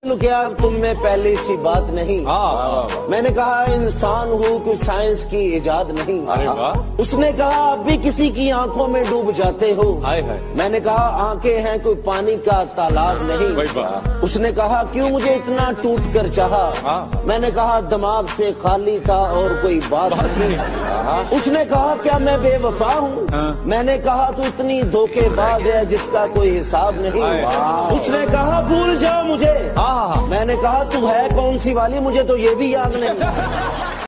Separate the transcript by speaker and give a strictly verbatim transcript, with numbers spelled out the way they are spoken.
Speaker 1: क्या तुम में पहले सी बात नहीं। हाँ। मैंने कहा इंसान हूँ कोई साइंस की इजाद नहीं। अरे वाह। उसने कहा अब भी किसी की आंखों में डूब जाते हो। हाय हाय। मैंने कहा आंखें हैं कोई पानी का तालाब नहीं। उसने कहा क्यों मुझे इतना टूट कर चाहा। हाँ। मैंने कहा दिमाग से खाली था और कोई बात नहीं। उसने कहा क्या मैं बेवफा हूँ। हाँ। मैंने कहा तू इतनी धोखेबाज है जिसका कोई हिसाब नहीं। उसने कहा भूल जाओ मुझे। मैंने कहा तू है कौन सी वाली मुझे तो ये भी याद नहीं।